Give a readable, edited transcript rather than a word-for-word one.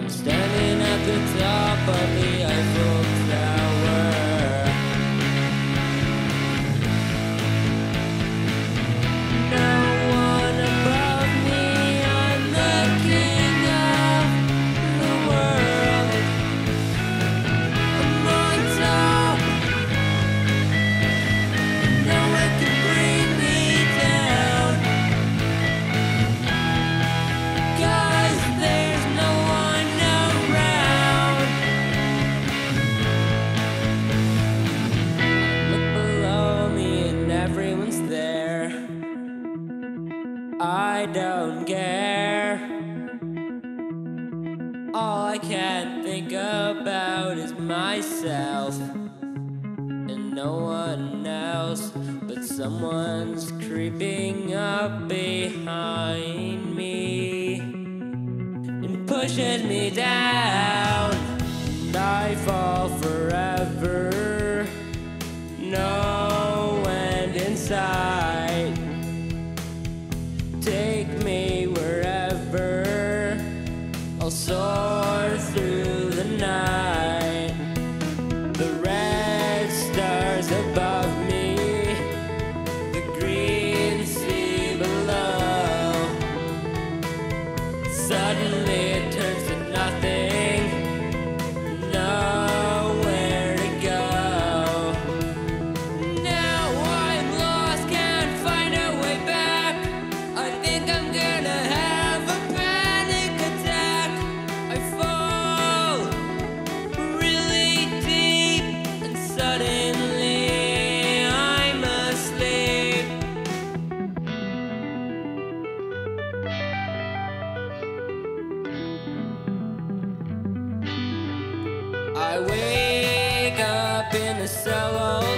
standing at the top of the Eiffel Tower. No one above me, I'm the king of the world. I'm on top, no one can bring me down, 'cause there's no one around. Look below me and everyone's there. I don't care. All I can think about is myself and no one else, but someone's creeping up behind me and pushes me down, and I fall forever. No end in sight. Take me wherever, I'll soar through the night. The red stars above me, the green sea below. Suddenly it turns to nothing, nowhere to go. Now I'm lost, can't find a way back. I think I'm gonna have a panic attack. I fall really deep and suddenly I'm asleep. I wake up in a cellar